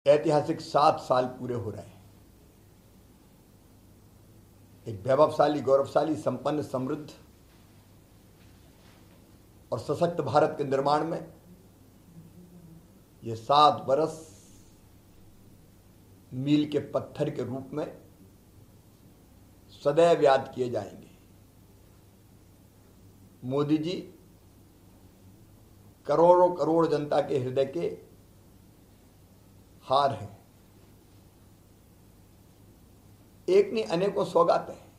ऐतिहासिक 7 साल पूरे हो रहे हैं। एक वैभवशाली, गौरवशाली, संपन्न, समृद्ध और सशक्त भारत के निर्माण में ये 7 बरस मील के पत्थर के रूप में सदैव याद किए जाएंगे। मोदी जी करोड़ों करोड़ जनता के हृदय के हार हैं। एक नहीं, अनेकों सौगातें हैं।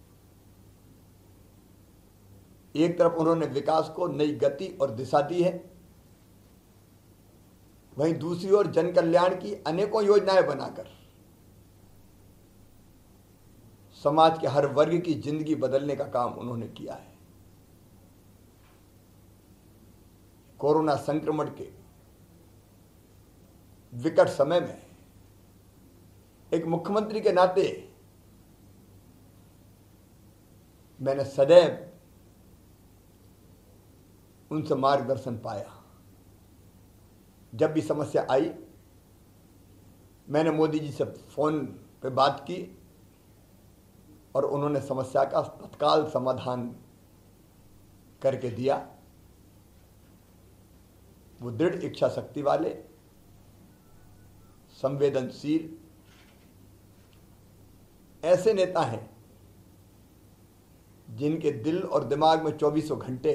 एक तरफ उन्होंने विकास को नई गति और दिशा दी है, वहीं दूसरी ओर जन कल्याण की अनेकों योजनाएं बनाकर समाज के हर वर्ग की जिंदगी बदलने का काम उन्होंने किया है। कोरोना संक्रमण के विकट समय में एक मुख्यमंत्री के नाते मैंने सदैव उनसे मार्गदर्शन पाया। जब भी समस्या आई, मैंने मोदी जी से फोन पे बात की और उन्होंने समस्या का तत्काल समाधान करके दिया। वो दृढ़ इच्छा शक्ति वाले, संवेदनशील ऐसे नेता हैं जिनके दिल और दिमाग में 24 घंटे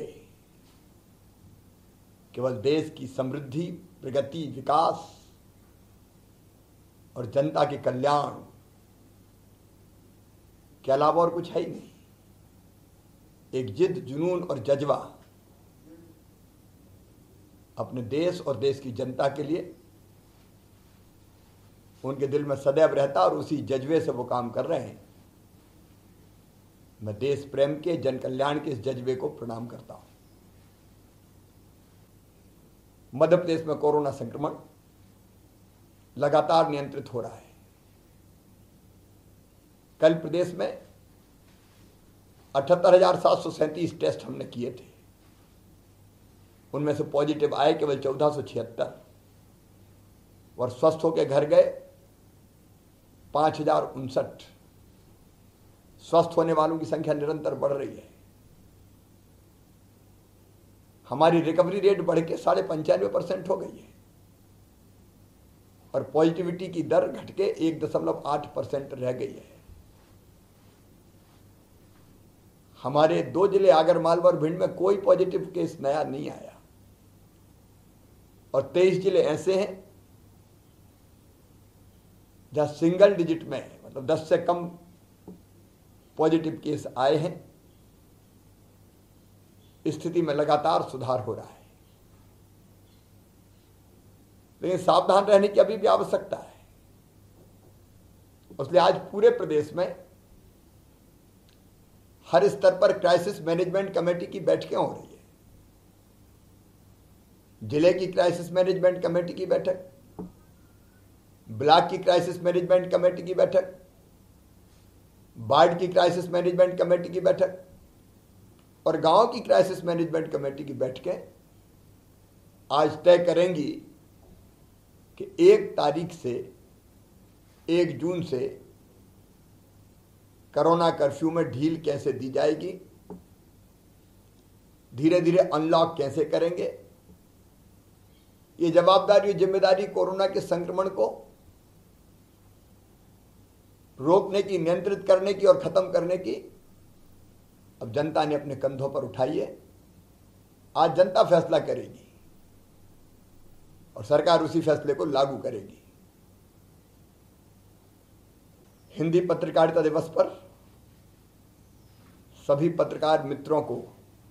केवल देश की समृद्धि, प्रगति, विकास और जनता के कल्याण के अलावा और कुछ है ही नहीं। एक जिद, जुनून और जज्बा अपने देश और देश की जनता के लिए उनके दिल में सदैव रहता और उसी जज्बे से वो काम कर रहे हैं। मैं देश प्रेम के, जन कल्याण के इस जज्बे को प्रणाम करता हूं। मध्य प्रदेश में कोरोना संक्रमण लगातार नियंत्रित हो रहा है। कल प्रदेश में 78,737 टेस्ट हमने किए थे। उनमें से पॉजिटिव आए केवल 1476 और स्वस्थ होकर घर गए 5,059। स्वस्थ होने वालों की संख्या निरंतर बढ़ रही है। हमारी रिकवरी रेट बढ़ के 95% हो गई है और पॉजिटिविटी की दर घट के 1.8% रह गई है। हमारे 2 जिले आगरमालवा और भिंड में कोई पॉजिटिव केस नया नहीं आया और 23 जिले ऐसे हैं जहां सिंगल डिजिट में, मतलब 10 से कम पॉजिटिव केस आए हैं। स्थिति में लगातार सुधार हो रहा है, लेकिन सावधान रहने की अभी भी आवश्यकता है। इसलिए आज पूरे प्रदेश में हर स्तर पर क्राइसिस मैनेजमेंट कमेटी की बैठकें हो रही है। जिले की क्राइसिस मैनेजमेंट कमेटी की बैठक, ब्लॉक की क्राइसिस मैनेजमेंट कमेटी की बैठक, वार्ड की क्राइसिस मैनेजमेंट कमेटी की बैठक और गांव की क्राइसिस मैनेजमेंट कमेटी की बैठकें आज तय करेंगी कि 1 तारीख से 1 जून से कोरोना कर्फ्यू में ढील कैसे दी जाएगी, धीरे धीरे अनलॉक कैसे करेंगे। ये जवाबदारी और जिम्मेदारी कोरोना के संक्रमण को रोकने की, नियंत्रित करने की और खत्म करने की अब जनता ने अपने कंधों पर उठाई है। आज जनता फैसला करेगी और सरकार उसी फैसले को लागू करेगी। हिंदी पत्रकारिता दिवस पर सभी पत्रकार मित्रों को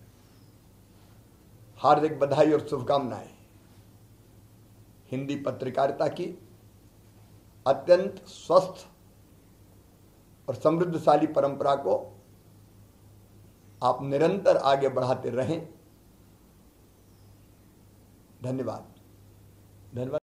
हार्दिक बधाई और शुभकामनाएं। हिंदी पत्रकारिता की अत्यंत स्वस्थ और समृद्धशाली परंपरा को आप निरंतर आगे बढ़ाते रहें। धन्यवाद। धन्यवाद।